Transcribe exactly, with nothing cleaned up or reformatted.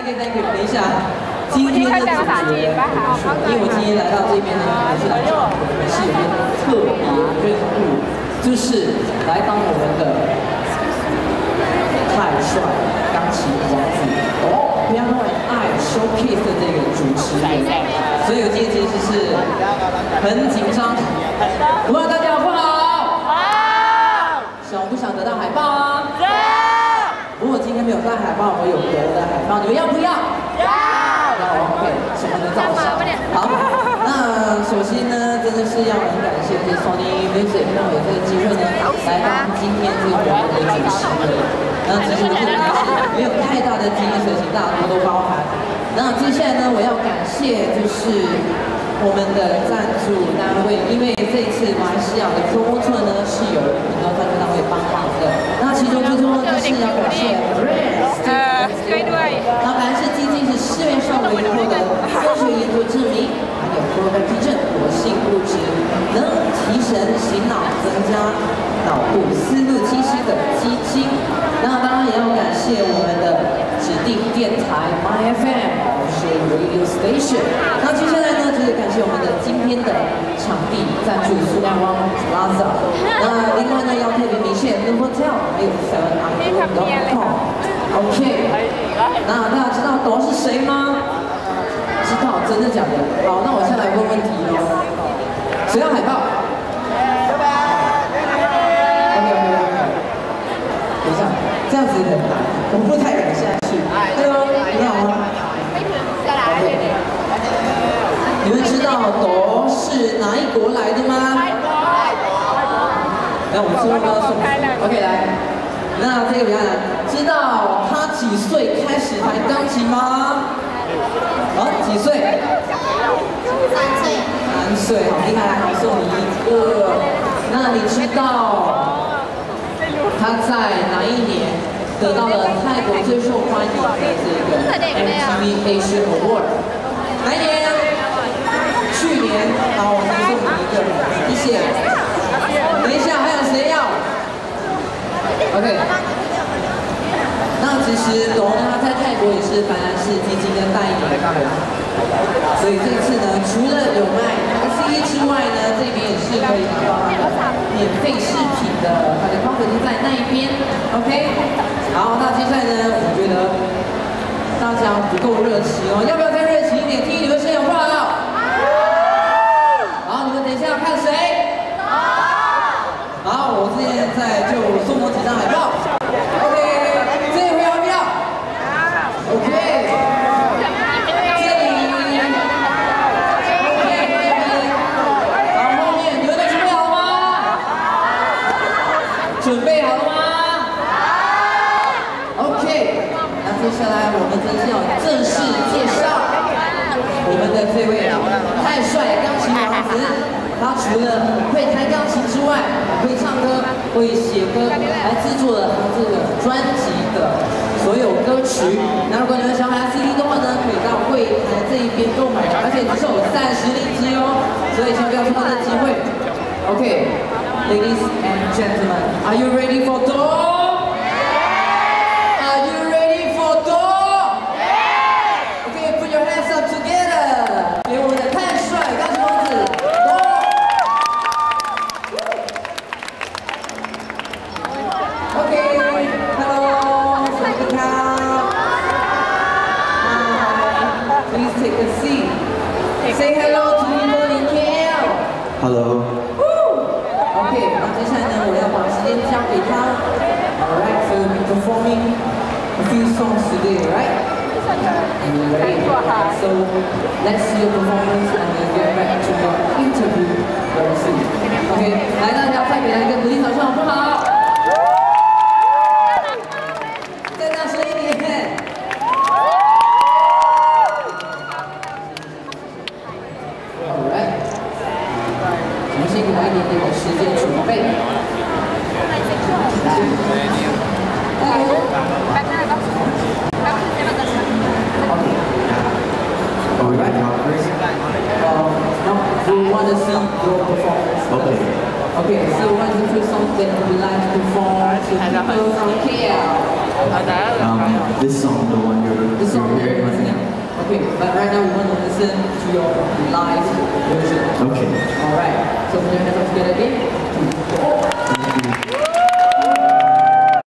you, thank you。等一下，今天的主角，因为我今天来到这边呢，是来找我们是有一个特别任务，就是来当我们的太帅钢琴王子哦 ，Piano and I Showcase 的这个主持人，所以我今天其实是很紧张。不知道大家好不好？好。想不想得到海报啊？要。如果今天没有带海报，我有别的海报，你们要不要？要。要 OK， 什么的造型？好。那首先呢，真的是要很感谢这 Sony Music 让我有这个机会呢，来当今天这个活动的主持人。那其实我这里是没有太大的经验，所以请大家多多包涵。那接下来呢，我要感谢就是我们的赞助单位，因为这一次马来西亚的 promoter 呢是有很多赞助单位帮忙的。那其中最重要就是要感谢 Brands， 呃，对对。那凡是基金是市面上唯一获得科学研究证明，还有多个地震活性物质，能提神醒脑、增加脑部思路清晰的基金。那当然也要感谢我们的指定电台 My F M， 是 Radio Station。那接下来呢，就是感谢我们的今天的场地赞助苏亮汪 Plaza。那另外呢，要特别明谢 The Hotel， 还有 Seven I dot com。OK， 那大家知道朵是谁吗？知道，真的假的？好，那我先来问问题喽。谁要海报？ 这样子很难，我不太敢下去。Hello， 你好吗 ？OK， 你们知道朵是哪一国来的吗？来，我们说歌颂。OK， 来，那这个比较难。知道他几岁开始弹钢琴吗？啊，几岁？三岁。三岁，好厉害，好，送你一个。那你知道？ 他在哪一年得到了泰国最受欢迎的这个 M T V Asia Award？ 哪一年？去年。好，我再送你一个，谢谢。等一下，还有谁要 ？OK。那其实朵呢，他在泰国也是凡然是基金的代言人，所以这次呢，除了有卖 C D 之外呢，这边也是可以拿到免费饰品的，大家方法就在那一边 ，OK。好，那接下来呢，我觉得大家不够热情哦，要不要再热情一点，听你们声音好不好？好，你们等一下要看谁？好，我现在就送我几张海报 ，OK。这一回要不要 ？OK。这里 ，OK。好，后面你们都准备好了吗？准备好了吗？好 ，OK。那接下来我们真是要正式介绍我们的这位太帅钢琴王子。他除了会弹钢琴之外，还会唱歌、会写歌，还制作了他这个专辑的所有歌曲。那如果你们想买 C D 的话呢，可以到柜台这一边购买，而且只有暂时领取哦，所以千万不要错过这机会。OK， ladies and gentlemen, are you ready for T O R? Are you ready for T O R? Okay, put your hands up together. 给我们的太帅钢琴王子。 Take a seat. Say hello to people in K L. Hello. OK， 那接下来呢，我要把时间交给他。Alright, so we'll be performing a few songs today, right? And you're ready. So let's see your performance and then get back to your interview very soon. OK， 来，大家再给他一个鼓励掌声，好不好？再大声一点。 重新给他一点点的时间准备。Alright. Um, now we want to see your performance. Okay. Okay. So what is the song that you would like to perform to people from K L? Um, this song, the one you're, This song you're hearing Okay, but right now we want to listen to your live version. Okay. Alright, so put your hands up together again.